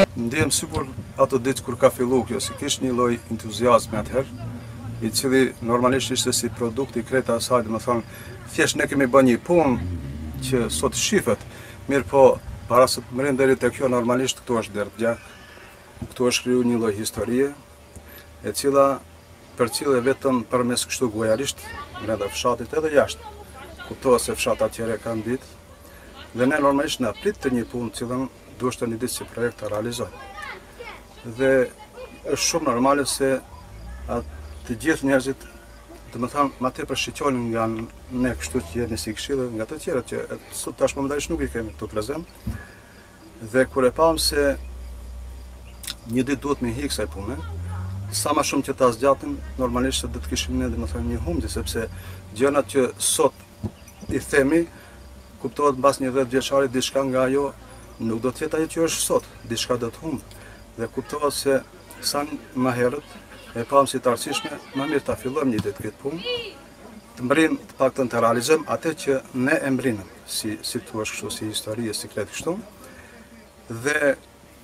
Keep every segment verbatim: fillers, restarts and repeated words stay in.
Ndjehem sikur ato ditë kur ka fillu kjo, se kish një lloj entuziazmi atëherë, i cili normalisht ishte si produkt i kreta asaj, dhe më thonë, thjesht ne kemi bën një punë që sot shifet, mirë po, para se të mërim deri te kjo, normalisht këtu është derdh gjak, këtu është kriju një lloj historie, e cila përcillet vetëm përmes kështu gojarisht, brenda fshatit edhe jashtë. Kuptohet se fshat atjere kanë ditë, dhe ne normalisht na prit të një punë cilën duhet një ditë si projekt të realizojmë. Dhe është shumë normale se të gjithë njerëzit, të më thamë, ma tepër shqyqonin nga ne kështu që jeni si këshillë, nga të tjera që sot tash momentalisht nuk i kemi këtu prezent. Dhe kur e pam se një ditë duhet me hikë kësaj pune, sa ma shumë që ta zgjatim, normalisht se do të kishim ne dhe më thënë një humbje, sepse gjërat që sot i themi, kuptohet mbas një dhjetë vjeçari diçka nga ajo nuk do të jetë ajo që është sot, diçka do të humbë. Dhe kuptohet se sa më herët e pam si të arsyeshme, më mirë ta fillojmë një ditë këtë punë, të mbrim të paktën të realizojmë atë që ne e mbrinëm, si si thua kështu, si histori, si kret kështu. Dhe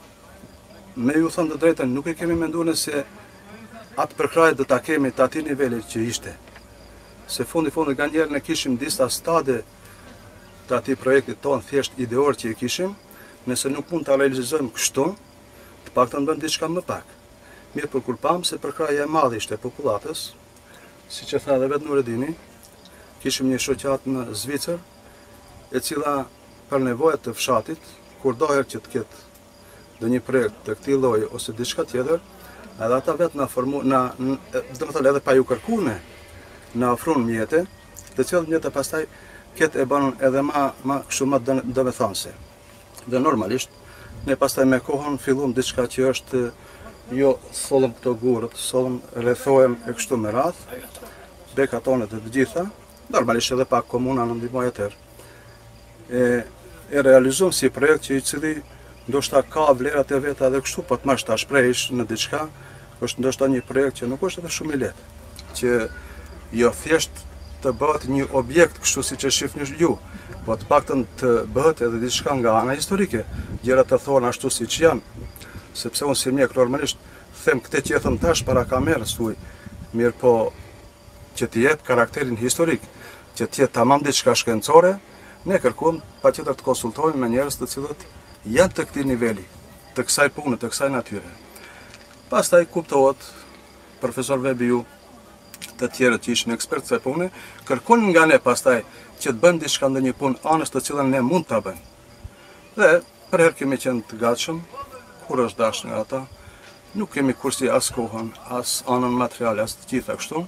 me ju thënë të drejtën, nuk e kemi menduar se atë përkrahje do ta kemi të atij niveli që ishte. Se fundi fundi nga njerë ne kishim disa stade të atij projektit tonë thjesht ideor që i kishim, nëse nuk mund të realizojmë kështu, të paktën bën diçka më pak. Mirë për kur pam se përkrahja e madhe ishte popullatës, si që tha dhe vetë Nuredini, kishim një shoqat në Zvicër, e cila për nevojat të fshatit, kur doher që të ketë dhe një projekt të këtij lloji ose diçka tjetër, edhe ata vetë na formu, na, dhe më thënë edhe pa ju kërkune, na ofruan mjete, të cilat mjete pastaj këtë e banën edhe ma, ma kështu ma domethënëse. Dhe normalisht, ne pastaj me kohën fillum diçka që është jo sollëm këto gurët, sollëm rrethohem e kështu me radh, beka tonet e të gjitha, normalisht edhe pak komuna në ndihmoj atëherë. E, e realizuam si projekt që i cili ndoshta ka vlerat e veta edhe kështu, po të mash ta shprehësh në diçka, është ndoshta një projekt që nuk është edhe shumë i lehtë, që jo thjesht të bëhet një objekt kështu siç e shihni ju, po të paktën të bëhet edhe diçka nga ana historike, gjëra të thonë ashtu siç janë, sepse unë si mjek normalisht them këtë që e them tash para kamerës thuj, mirë po që të jep karakterin historik, që të jetë tamam diçka shkencore, ne kërkuam patjetër të konsultohemi me njerëz të cilët janë të këtij niveli, të kësaj pune, të kësaj natyre. Pastaj kuptohet profesor Vebiu, të tjerët që ishin ekspertë kësaj pune, kërkon nga ne pastaj që të bëjmë diçka ndonjë punë anës të cilën ne mund ta bëjmë. Dhe për herë kemi qenë të gatshëm, kur është dashur nga ata, nuk kemi kursi as kohën, as anën materiale, as të gjitha kështu.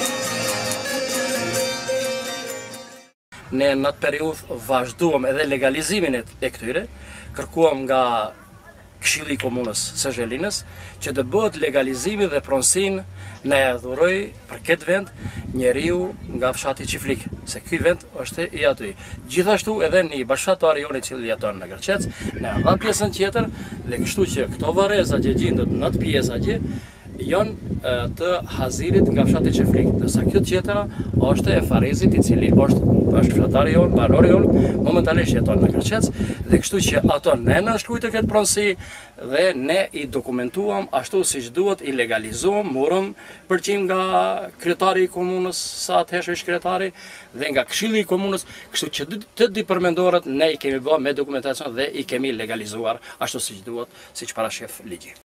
Ne në atë periudhë vazhduam edhe legalizimin e këtyre, kërkuam nga Këshilli i Komunës së Zhelinës që të bëhet legalizimi dhe pronësin në e dhuroj për këtë vend njeriu nga fshati Çiflik, se ky vend është i aty. Gjithashtu edhe një bashkëtar jon i cili jeton në Gërçec, në atë pjesën tjetër, dhe kështu që këto varreza që gjendet në atë pjesë atje janë të Hazirit nga fshati Çiflik, ndërsa kjo tjetra është e Farezit i cili është është fshatari jon, banori jon, momentalisht jeton në Gërçec, dhe kështu që ato ne na shkruajtë këtë pronësi dhe ne i dokumentuam ashtu siç duhet, i legalizuam, morëm përqim nga kryetari i komunës, sa atëherë ish kryetari, dhe nga Këshilli i Komunës, kështu që të dy përmendorët ne i kemi bërë me dokumentacion dhe i kemi legalizuar ashtu siç duhet, siç parashef ligji.